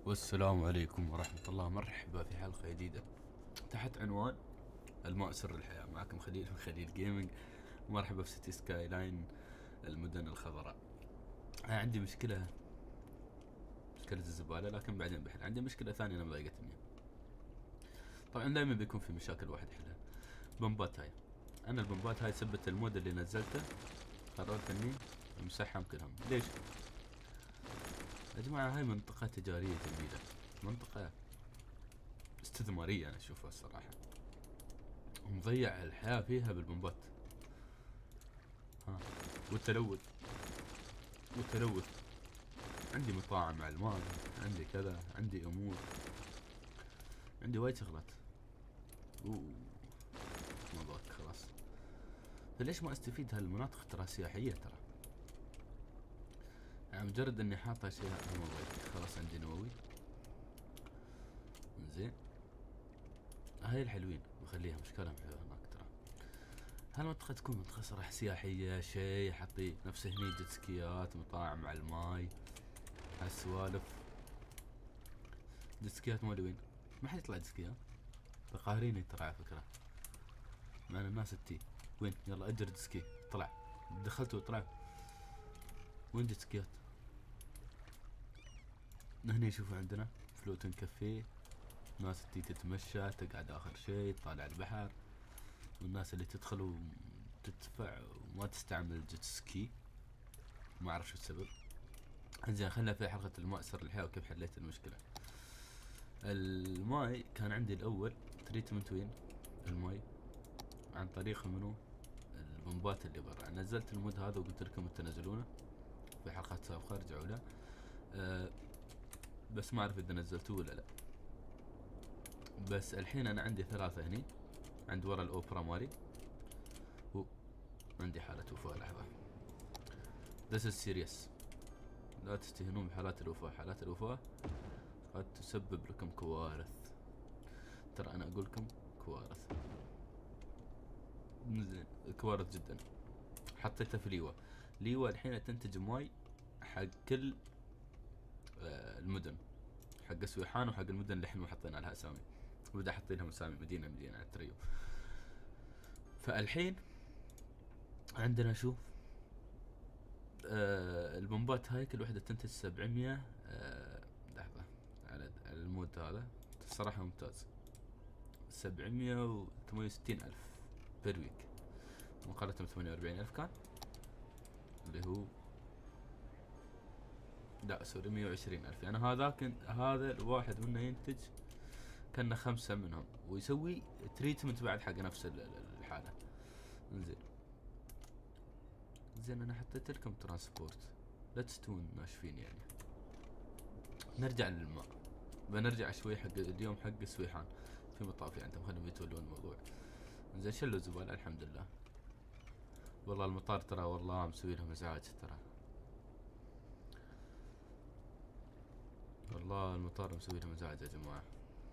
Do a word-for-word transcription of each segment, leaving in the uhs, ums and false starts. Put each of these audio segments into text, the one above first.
والسلام عليكم ورحمة الله. مرحبا في حلقة جديدة تحت عنوان الماء سر الحياة. معكم خليل من خليل جيمنج. مرحبا في سيتي سكاي لاين، المدن الخضراء. أنا عندي مشكلة مشكلة الزبالة، لكن بعدين بحل. عندي مشكلة ثانية أنا مضايقتني. طبعا دائما بيكون في مشاكل واحد يحلها. بمبات هاي، أنا البمبات هاي سبت المود اللي نزلته قررت إني أمسحهم كلهم. ليش؟ يا جماعة هاي منطقة تجارية جميلة، منطقة استثمارية أنا أشوفها الصراحة، ومضيع الحياة فيها بالبمبات. ها، والتلوث والتلوث عندي مطاعم على الماء، عندي كذا، عندي أمور، عندي وايد شغلات. اوه ما ضاق خلاص. فليش ما استفيد هالمناطق ترى سياحية ترى. يعني مجرد اني حاطها شيء انا ما ضايق. خلاص عندي نووي زين. هاي الحلوين بخليها، مشكلة حلوة هناك ترى. هالمنطقة تكون منطقة صراحة سياحية، شيء حطي نفسه هني، جيت سكيات، مطاعم على الماي، هالسوالف. جيت سكيات مالي وين؟ ما حد يطلع جيت سكيات. قاهريني ترى على فكرة، مع ان الناس تي وين يلا اجر جيت سكي. طلع دخلت وطلع. وين جيت سكيات؟ هني شوفوا عندنا فلوتن كافيه، ناس تي تتمشى، تقعد اخر شيء تطالع البحر، والناس اللي تدخل وتدفع وما تستعمل جيت سكي. ما اعرف شو السبب. انزين خلنا في حلقة الماء سر الحياة وكيف حليت المشكلة. الماي كان عندي الاول تريتمنت وين الماي عن طريق منو البمبات اللي برا. نزلت المود هذا وقلت لكم تنزلونه في حلقات سابقة، رجعوا له. أه بس ما اعرف اذا نزلتوه ولا لا. بس الحين انا عندي ثلاثة هني عند ورا الاوبرا مالي. عندي حالة وفاة. لحظة، This is serious. لا تستهينون بحالات الوفاة. حالات الوفاة قد تسبب لكم كوارث. ترى انا اقول لكم كوارث، زين كوارث جدا. حطيتها في ليوا. ليوا الحين تنتج ماي حق كل آه المدن، حق سويحان وحق المدن اللي احنا حطينا لها اسامي. وبدا احط لهم اسامي مدينه مدينه على التريو. فالحين عندنا شوف آه البومبات هاي كل وحده تنتج سبعمية. آه لحظه، على المود هذا الصراحه ممتاز. سبعمية وثمانية وستين الف بير ويك، مقارنة بثمانية واربعين الف كان اللي هو لا سوري مية وعشرين الف. يعني هذاك هذا الواحد منه ينتج كنا خمسة منهم، ويسوي تريتمنت بعد حق نفس الحالة. زين زين انا حطيت لكم ترانسبورت، لا تستوون ناشفين يعني. نرجع للماء، بنرجع شوي حق اليوم حق سويحان. في مطافي عندهم خليهم يتولون الموضوع. زين شلوا الزبالة الحمد لله. والله المطار ترى والله مسوي لهم ازعاج ترى، والله المطار مسوي لهم ازعاج يا جماعة.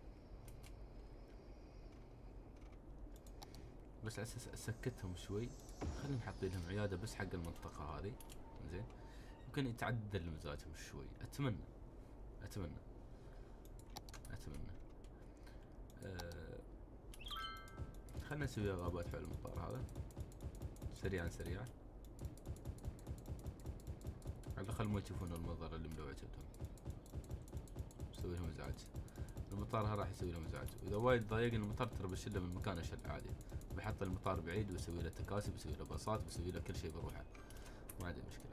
بس اساس اسكتهم شوي، خليهم حاطين لهم عيادة بس حق المنطقة هذه. زين ممكن يتعدل مزاجهم شوي. اتمنى اتمنى اتمنى أه خلنا نسوي غابات حول المطار هذا سريعا سريعا، على الاقل ما يشوفون المنظر اللي ملوع جدهم. يسوي لهم ازعاج. المطار ها راح يسوي لهم ازعاج، واذا وايد ضايقني المطار ترى بشيله من مكانه شل عادي. بحط المطار بعيد واسوي له تكاسي، بسوي له باصات، بسوي له كل شيء بروحه، ما عندي مشكله.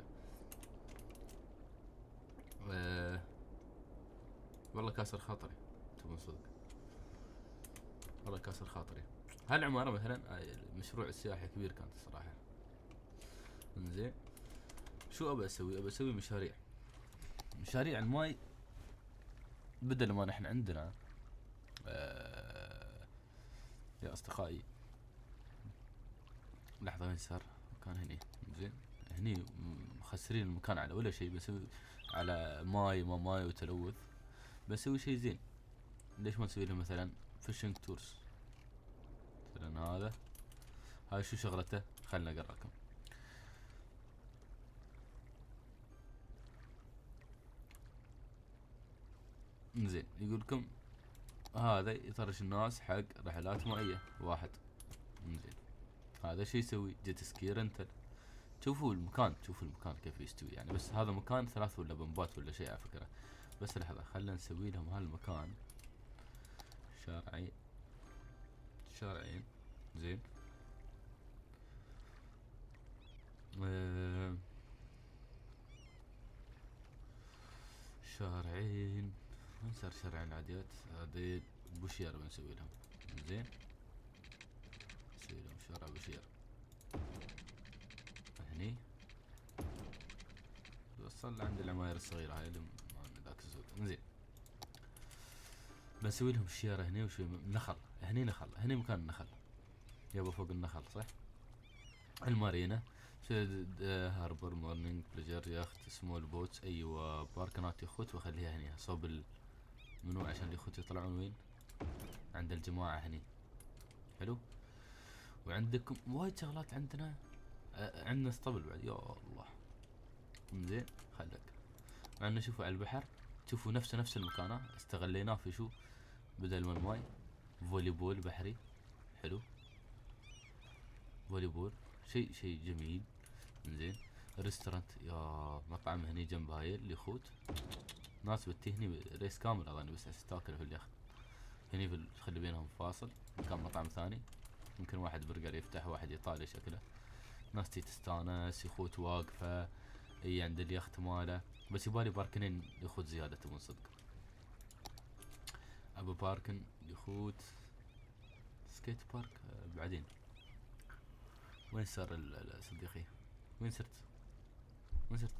أه والله كاسر خاطري، تبون صدق والله كاسر خاطري. هالعمارة مثلا مشروع السياحي كبير كانت الصراحة. انزين شو ابى اسوي؟ ابى اسوي مشاريع مشاريع الماي، بدل ما نحن عندنا آه يا اصدقائي. لحظة وين صار؟ كان هني. زين هني مخسرين المكان على ولا شيء. بسوي على ماي ما ماي وتلوث. بسوي شيء زين. ليش ما نسوي له مثلا فيشنج تورز؟ مثلا هذا هاي شو شغلته؟ خلنا اقراكم. زين يقول لكم هذا يطرش الناس حق رحلات مائية واحد. زين هذا شو يسوي؟ جيت سكي رنتل. شوفوا المكان، شوفوا المكان كيف يستوي يعني. بس هذا مكان ثلاث ولا بمبات ولا شيء على فكرة. بس لحظة خلنا نسوي لهم هالمكان شارعين شارعين. زين أه شارعين. وين صار شارعين العاديات؟ هذي بوشير بنسوي لهم. زين نسوي لهم شارع بوشير هني. وصل عند العماير الصغيرة هاي اللي ما ذاك الزود. زين بنسوي لهم شيارة هني وشوي نخل. هني نخل، هني مكان النخل يابا فوق النخل صح. المارينا هاربر مورنينج بليجر ياخت سمول بوتس. ايوه باركنات يخوت واخليها هني صوب ال... منو عشان اليخوت يطلعون وين؟ عند الجماعة هني. حلو. وعندكم وايد شغلات عندنا. آه عندنا اسطبل بعد يا الله. زين خلك عندنا. شوفوا على البحر، شوفوا نفسه نفس المكان استغليناه في شو بدل من الماي. فولي بول بحري حلو. فولي بول شيء شيء جميل. زين ريستورانت يا مطعم هني جنب هاي اليخوت. ناس بتي هني ريس كامل اظني بس تاكل في اليخت. هني في خلي بينهم فاصل مكان مطعم ثاني. يمكن واحد برجر يفتح واحد ايطالي شكله. ناس تي تستانس يخوت واقفة اي عند اليخت ماله. بس يبالي باركنين يخوت زيادة تبون صدق. ابو باركن يخوت سكيت بارك آه بعدين. وين صار صديقي؟ وين صرت؟ وين صرت؟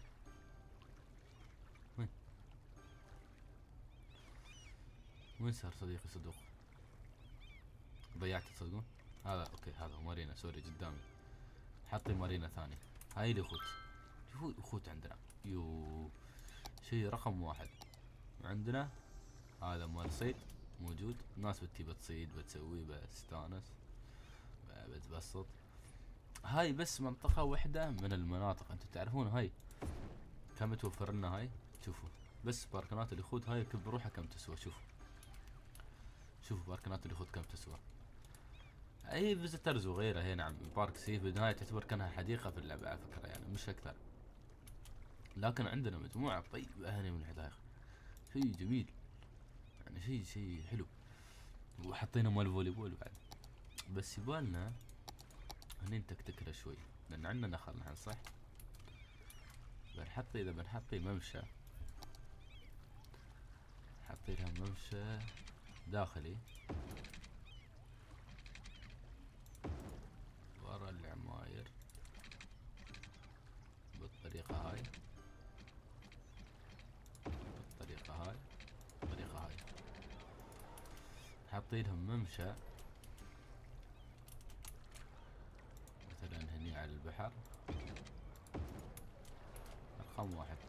وين؟ وين صار صديقي صدوق؟ ضيعت تصدقون؟ هذا اوكي هذا هو مارينا سوري قدامي. حطي مارينا ثاني. هاي اليخوت. شوفوا يخوت عندنا يو شيء رقم واحد. وعندنا هذا مال صيد موجود. ناس بتي بتصيد بتسوي بتستانس بتبسط. هاي بس منطقة واحدة من المناطق. انتم تعرفون هاي كم توفر لنا هاي. شوفوا بس باركنات اليخوت هاي بروحها كم تسوى. شوفوا شوفوا باركنات اليخوت كم تسوى. اي فيزيترز وغيرها. هي نعم بارك سي بالنهاية تعتبر كانها حديقة في اللعبة على فكرة يعني مش اكثر. لكن عندنا مجموعة طيبة هنا من الحدائق. شيء جميل يعني شيء شيء حلو. وحطينا مال فولي بول بعد. بس يبالنا هني نتكتكله شوي لان عندنا نخل نحن صح. بنحط اذا بنحطي ممشى. حطي لها ممشى داخلي ورا العماير بالطريقة هاي بالطريقة هاي بالطريقة هاي. حطي لهم ممشى مثلا هني على البحر رقم واحد.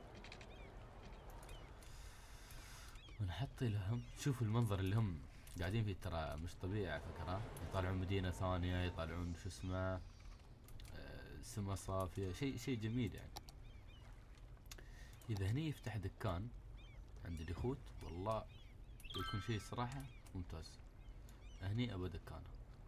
ونحطي لهم شوفوا المنظر اللي هم قاعدين فيه ترى مش طبيعي على فكرة. يطالعون مدينة ثانية يطالعون شو اسمه آه سما صافية شيء شيء جميل يعني. اذا هني يفتح دكان عند اليخوت والله يكون شيء صراحة ممتاز. هني ابى دكان.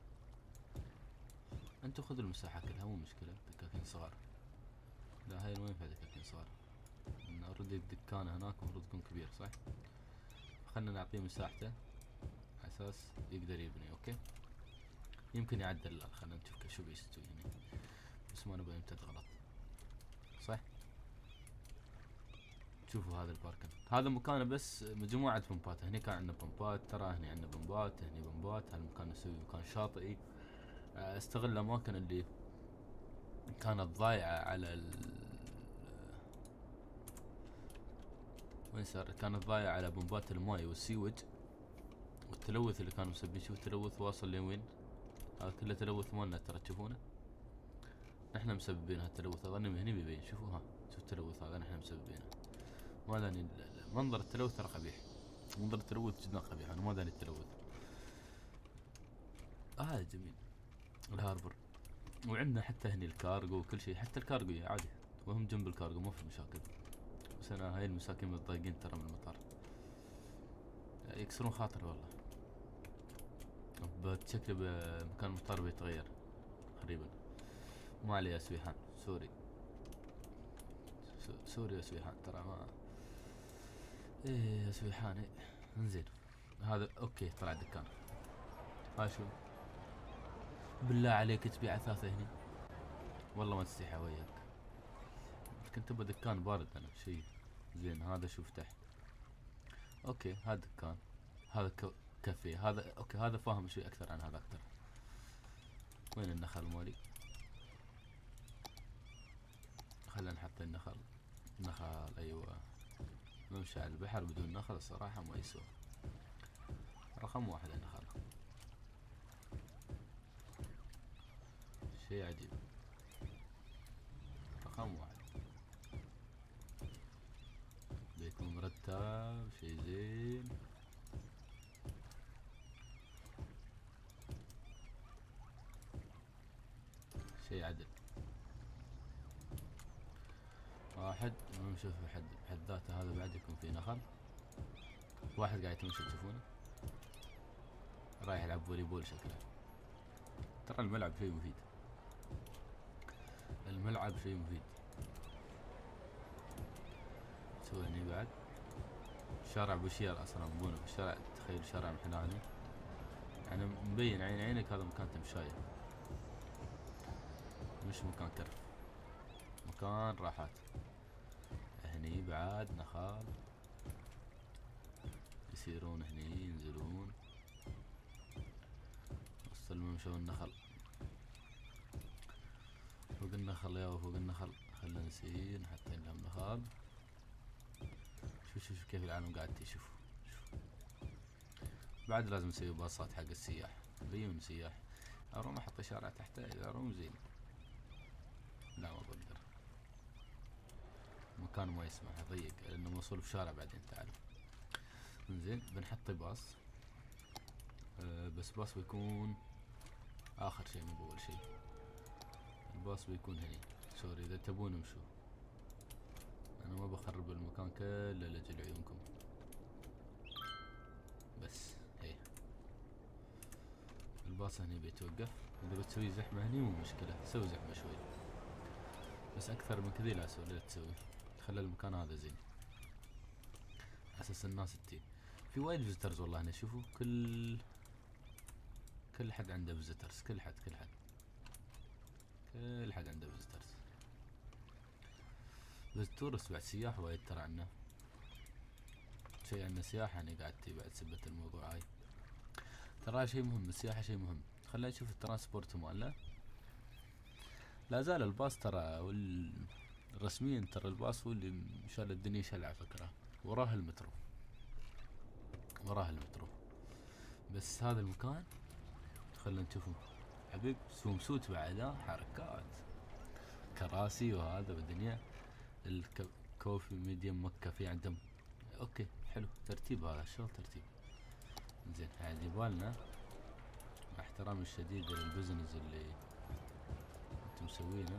انتو خذوا المساحة كلها مو مشكلة. دكاكين صغار. لا هاي ما ينفع دكاكين صغار. ان اوريدي الدكان هناك المفروض يكون كبير صح. خلنا نعطيه مساحته على اساس يقدر يبني. اوكي يمكن يعدل. خلنا نشوف شو بيستوي هنا بس ما نبغى يمتد غلط صح. شوفوا هذا الباركن هذا مكانه بس مجموعة بمبات. هني كان عندنا بمبات ترى هني عندنا بمبات هني بمبات. هالمكان نسوي مكان شاطئي. استغل الاماكن اللي كانت ضايعة على ال وين صار كانت ضايعة على بمبات الماي والسيوج والتلوث اللي كانوا مسبين. شوف التلوث واصل لوين. هذا كله تلوث مالنا ترى تشوفونه. نحن مسببين هالتلوث اظن من هني بيبين. شوفوا ها شوف التلوث هذا نحن مسببينه. ما داني منظر التلوث ترى قبيح. منظر التلوث جدا قبيح. انا ما داني التلوث. اه جميل الهاربر. وعندنا حتى هني الكارغو وكل شيء. حتى الكارغو عادي وهم جنب الكارغو ما في مشاكل. بس انا هاي المساكين متضايقين ترى من المطار. يكسرون خاطري والله. بشكل بمكان المطار بيتغير قريبا. ما علي يا سويحان، سوري سوري يا سويحان، ترى ما ايه يا سويحان ايه. انزين هذا اوكي، طلع دكان. ها شو بالله عليك تبيع اثاثه هني؟ والله ما تستحي وياك، كنت ابى دكان بارد انا شيء زين. هذا شوف تحت اوكي، هذا دكان، هذا كافيه، هذا اوكي، هذا فاهم شوي اكثر عن هذا اكثر. وين النخل مالي؟ خلينا نحط النخل. نخل ايوه. ممشى على البحر بدون نخل الصراحة ما يسوى. رقم واحد النخل، شيء عجيب. رقم واحد بيكون مرتب، شيء زين. شيء عدل. واحد نمشي في حد بحد ذاته، هذا بعد يكون في نخل. واحد قاعد يتمشى تشوفونه، رايح يلعب فولي بول شكله. ترى الملعب شيء مفيد، الملعب شيء مفيد. سوي هني بعد شارع بوشير اصلا مبونه في الشارع. تخيل شارع محلاني يعني مبين عين عينك هذا مكان تمشاية، مش مكان كرف، مكان راحات. هني بعد نخال، يسيرون هني ينزلون وسط الممشى والنخل. فوق النخل يا فوق النخل، خلنا نسير نحط لهم نخال. شوف شوف كيف العالم قاعد تشوف. بعد لازم نسوي باصات حق السياح، بيون سياح. اروم احط شارع تحته اذا اروم زين. لا ما بقدر، مكان ما يسمح ضيق لانه موصول بشارع بعدين تعرف. انزين بنحط باص، أه بس باص بيكون اخر شيء مو اول شيء. الباص بيكون هني. سوري اذا تبون امشوا، انا ما بخرب المكان كله لاجل عيونكم. بس ايه الباص هني بيتوقف. اذا بتسوي زحمة هني مو مشكلة، سوي زحمة شوي بس اكثر من كذي لا سوي لا تسوي. خلي المكان هذا زين اساس الناس تجي. في وايد فيزيترز والله هنا، شوفوا كل كل حد عنده فيزيترز، كل حد كل حد كل حد عنده فيزيترز. بس تورست بعد سياح وايد ترى عنا شيء، عنا سياحة يعني قاعد تي بعد سبة الموضوع هاي. ترى شيء مهم، السياحة شيء مهم. خلينا نشوف الترانسبورت مالنا. لا زال الباص ترى وال رسميا ترى الباص هو اللي شال الدنيا شل على فكرة. وراه المترو، وراه المترو. بس هذا المكان خلنا نشوفه حبيب سومسوت بعد، ها حركات كراسي وهذا بالدنيا. الكوفي ميديوم مكة في عندهم اوكي حلو ترتيب، هذا الشغل ترتيب زين. عاد يبالنا مع احترامي الشديد للبزنس اللي انتم مسوينه،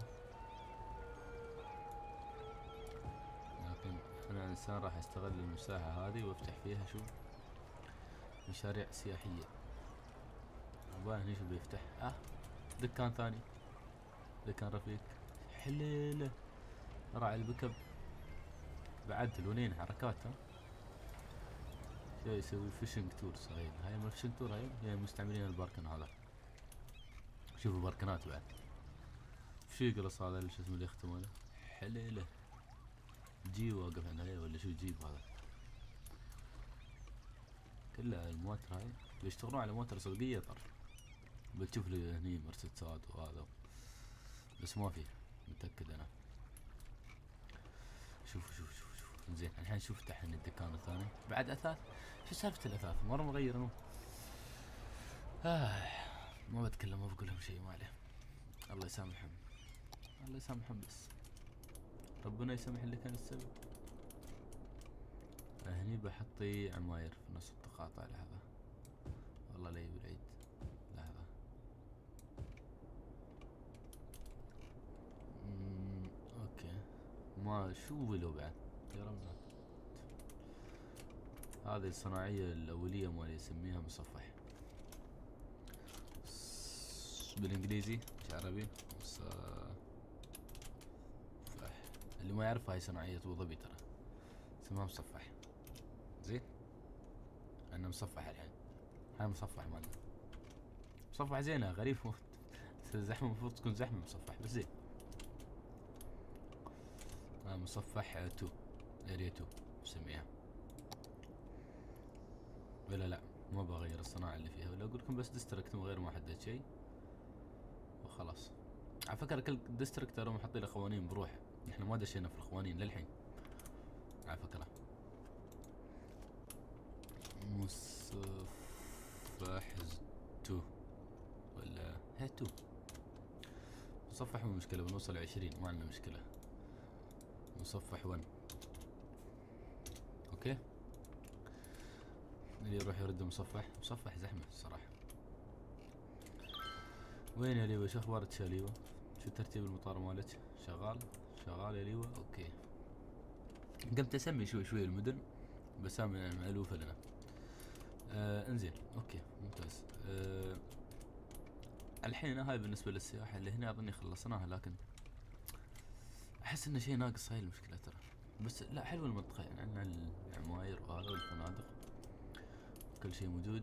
لكن انا انسان راح استغل المساحة هذه وافتح فيها شو مشاريع سياحية. وباه هني شو بيفتح؟ اه دكان ثاني، دكان رفيق حليله راعي البكب بعد الونين حركات. ها جاي يسوي فيشنج تور صغير. هاي ما فيشنج تور، هاي هي مستعملين الباركن هذا. شوفوا باركنات بعد. شو يقلص هذا اللي شو اسمه اللي يختم هذا؟ حليله جي واقف عند هاي ولا شو جيب هذا؟ كلها الموتر هاي بيشتغلون على موتر سوقية طرف. بتشوف لي هني مرسيدسات وهذا بس ما في، متأكد انا. شوفوا شوفوا شوفوا شوفوا زين. الحين شوف تحت الدكان الثاني بعد اثاث. شو سالفة الاثاث؟ مرة مغير انا. آه ما بتكلم ما بقول لهم شيء، ما عليه. الله يسامحهم، الله يسامحهم، بس ربنا يسامح اللي كان السبب. هني بحطي عماير في نص التقاطع. لحظة والله لا يجي العيد. لحظة مم. اوكي ما شو ولو بعد يا رب. هذه الصناعية الأولية مالي يسميها مصفح بالإنجليزي مش عربي. مصفح. اللي ما يعرف هاي صناعية أبو ظبي ترى اسمها مصفح. زين عندنا مصفح الحين. هاي مصفح مالنا. مصفح زينة غريب. الزحمة المفروض تكون زحمة مصفح بس زين. هاي مصفح تو اريا تو نسميها. ولا لا ما بغير الصناعة اللي فيها ولا اقول لكم بس ديستركت من غير ما احدد شيء وخلاص. على فكرة كل ديستركت ترى محطين له قوانين بروحه. احنا ما دشينا في القوانين للحين على فكرة. مصفح تو ولا هي تو. مصفح مو مشكلة بنوصل عشرين ما عندنا مشكلة. مصفح ون اوكي. اللي يروح يرد مصفح. مصفح زحمة الصراحة. وين يا ليوة؟ شو اخبارك يا ليوة؟ شو ترتيب المطار مالك؟ شغال؟ شغال يا ليوة؟ اوكي. قمت اسمي شوي شوي المدن بس مألوفة لنا. آه انزين اوكي ممتاز. آه الحين هاي بالنسبة للسياحة اللي هنا اظني خلصناها لكن احس انه شيء ناقص. هاي المشكلة ترى. بس لا حلوة المنطقة يعني عندنا العماير وهذا والفنادق كل شيء موجود.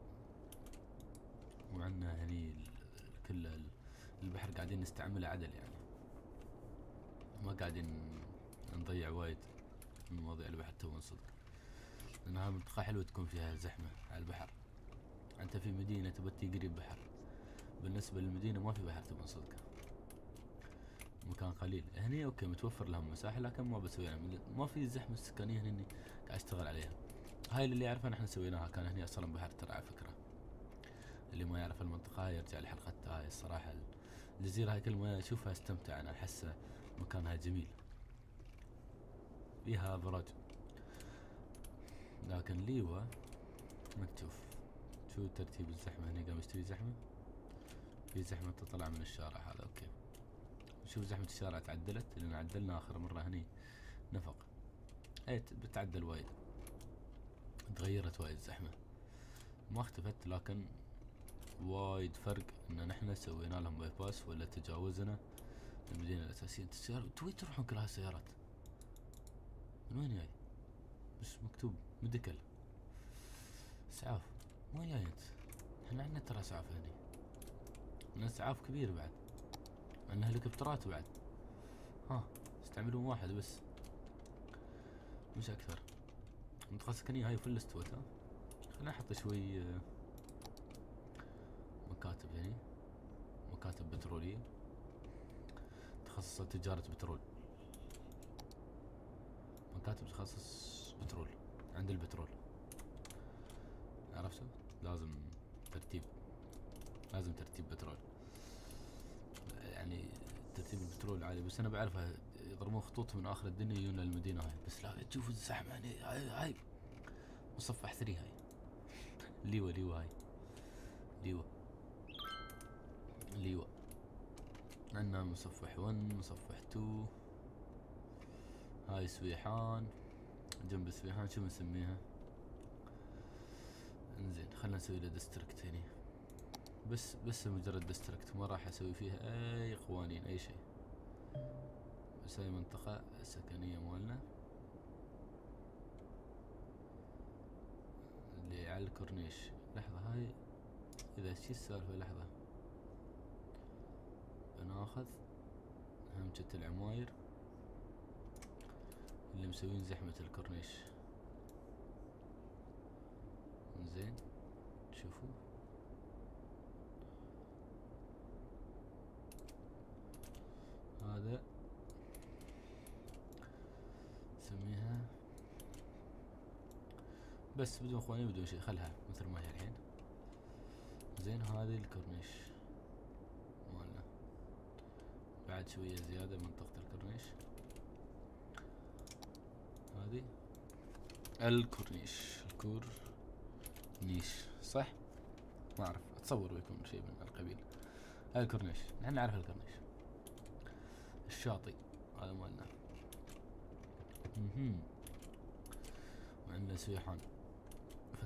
وعندنا هني كل البحر قاعدين نستعمله عدل يعني ما قاعدين نضيع وايد من مواضيع البحر تو صدق. لأنها منطقة حلوة تكون فيها زحمة على البحر. أنت في مدينة تبى قريب بحر. بالنسبة للمدينة ما في بحر تبى صدق. مكان قليل. هني أوكي متوفر لهم مساحة لكن ما بسوي يعني ما في الزحمة السكانية هني قاعد أشتغل عليها. هاي اللي يعرفها نحن سويناها. كان هني أصلا بحر ترى على فكرة. اللي ما يعرف المنطقة هاي يرجع لحلقة هاي. الصراحة الجزيرة هاي كل ما أشوفها استمتع. أنا أحس مكانها جميل فيها أبراج. لكن ليوة ما تشوف شو ترتيب الزحمة هني. قام يستوي زحمة. في زحمة تطلع من الشارع هذا اوكي. شوف زحمة الشارع تعدلت لأن عدلنا آخر مرة هني نفق. اي بتعدل وايد. تغيرت وايد الزحمة ما اختفت لكن وايد فرق ان نحن سوينا لهم باي باس ولا تجاوزنا المدينة الأساسية. السيارة توي تروحون كل هالسيارات من وين جاي؟ بس مكتوب ميديكال اسعاف. وين جاي انت؟ احنا عندنا ترى اسعاف هني. عندنا اسعاف كبير بعد. عندنا هليكوبترات بعد. ها استعملون واحد بس مش اكثر. المنطقة السكنية هاي فل استوت. ها خلينا نحط شوي مكاتب هني. مكاتب بترولية تخصص تجارة بترول. مكاتب تخصص بترول عند البترول. عرفتوا؟ لازم ترتيب. لازم ترتيب بترول يعني ترتيب البترول عالي. بس انا بعرفها يضربون خطوط من اخر الدنيا يجون للمدينة هاي. بس لا تشوف الزحمة هاي. هاي, هاي. مصفح ثري هاي. ليوة ليوة هاي. ليوة ليوة. عندنا مصفح ون مصفح تو. هاي سويحان. جنب سويحان شو بنسميها؟ انزين خلنا نسوي له ديستركت هني. بس بس مجرد ديستركت ما راح اسوي فيها اي قوانين اي شيء. بس هاي منطقة سكنية مالنا اللي على الكورنيش. لحظة هاي اذا شي السالفة. لحظة بناخذ همجة العماير اللي مسوين زحمة الكورنيش. زين شوفوا هذا نسميها بس بدون قوانين بدون شيء. خلها مثل ما هي الحين. زين هذه الكورنيش مالنا. بعد شوية زيادة منطقة الكورنيش. هذه الكورنيش. الكورنيش صح؟ ما اعرف اتصور بيكون شيء من القبيل. هاي الكورنيش نحن نعرف الكورنيش. الشاطئ هذا مالنا. اها وعندنا سويحان.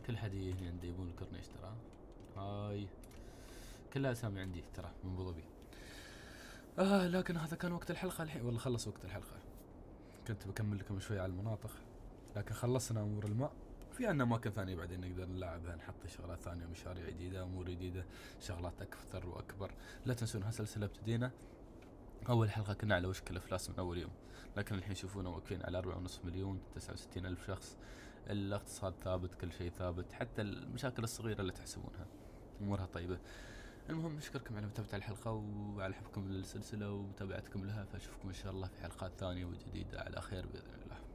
كل حد يجي عندي يبون الكورنيش ترى. هاي كلها اسامي عندي ترى من ابو ظبي. آه لكن هذا كان وقت الحلقة الحين، والله خلص وقت الحلقة. كنت بكمل لكم شوي على المناطق، لكن خلصنا امور الماء. في عنا اماكن ثانية بعدين نقدر نلعبها، نحط شغلات ثانية، مشاريع جديدة، امور جديدة، شغلات اكثر واكبر. لا تنسون هالسلسلة ابتدينا اول حلقة كنا على وشك الافلاس من اول يوم، لكن الحين شوفونا واقفين على أربعة ونص مليون، تسعة وستين الف شخص. الاقتصاد ثابت، كل شيء ثابت، حتى المشاكل الصغيرة اللي تحسبونها امورها طيبة. المهم نشكركم على متابعة الحلقة وعلى حبكم للسلسلة ومتابعتكم لها، فاشوفكم ان شاء الله في حلقات ثانية وجديدة على خير بإذن الله.